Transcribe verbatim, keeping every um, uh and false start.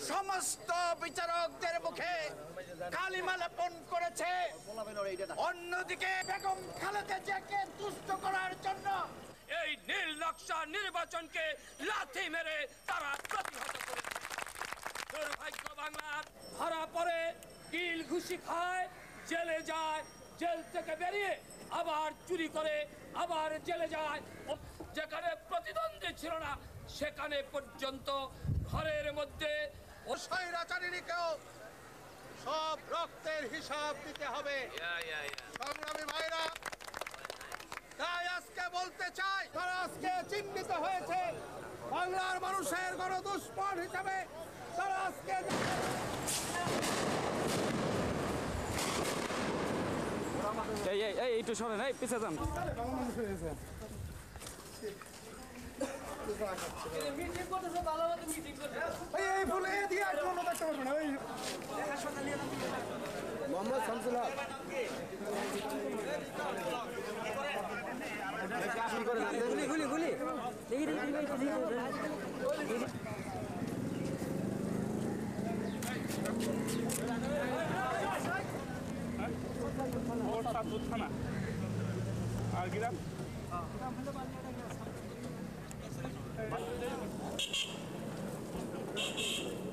সমস্ত বিচারকদের মুখে কালিমা লেপন করেছে। অন্যদিকে বেগম খালেদা জিয়াকে তুষ্ট করার জন্য এই নীল নকশা নির্বাচনকে লাথি মেরে তারা প্রতিহত করেছে। দুর্ভাগ্য বাংলার ধরা পড়ে, কিল ঘুষি খায়, জেলে যায়, জেল থেকে বেরিয়ে আবার চুরি করে আবার জেলে যায়। যেখানে প্রতিদ্বন্দ্বী ছিল না সেখানে পর্যন্ত ঘরের মধ্যে স্বৈরাচারীকেও সব রক্তের হিসাব দিতে হবে। সংগ্রামী ভাইরা, তাই আজকে বলতে চাই, তারা আজকে চিহ্নিত হয়েছে বাংলার মানুষের গণদুষ্কর হিসাবে। তারা আজকে এই এই এই একটু সরেন, এই পিছে যান। মোহাম্মদ শামসুল হক গুলি গুলি গুলি দেখি থানা আর গ্রাম দেখি